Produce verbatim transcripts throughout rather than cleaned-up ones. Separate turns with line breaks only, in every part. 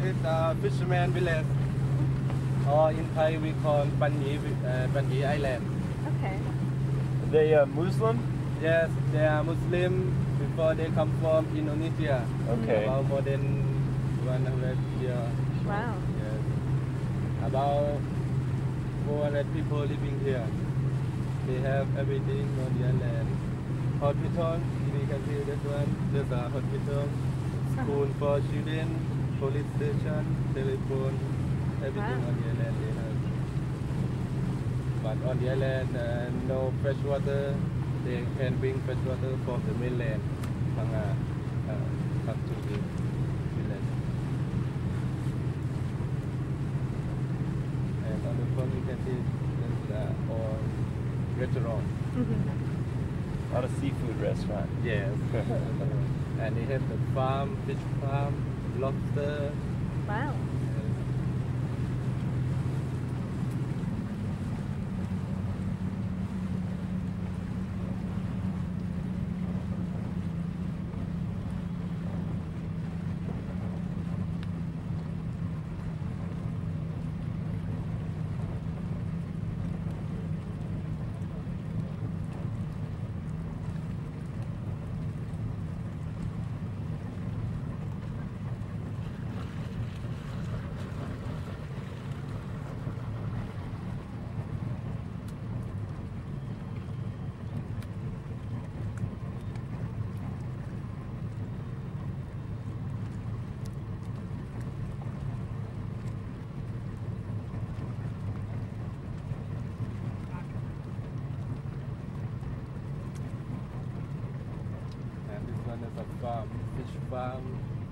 is a fisherman village, or in Thai we call Panyi, uh, Panyi Island.
Okay.
Are they uh, Muslim?
Yes, they are Muslim before they come from Indonesia.
Okay.
About more than one hundred years.
Wow.
Yes. About four hundred people living here. They have everything on the island. Hospital, we can see this one. There's a hospital, school for children, police station, telephone, everything
Wow.
on the island they have. But on the island, uh, no fresh water. They can bring fresh water from the mainland, Phang Nga, uh, come to the village. And on the front you can see there's uh, all restaurant.
Mm-hmm.
A lot of seafood restaurant.
Yes. And they have the farm, fish farm, lobster.
Wow.
And this one is a farm, fish farm.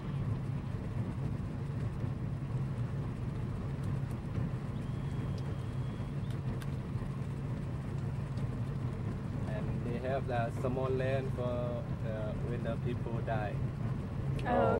And they have the small land for uh, when the people die.
Oh.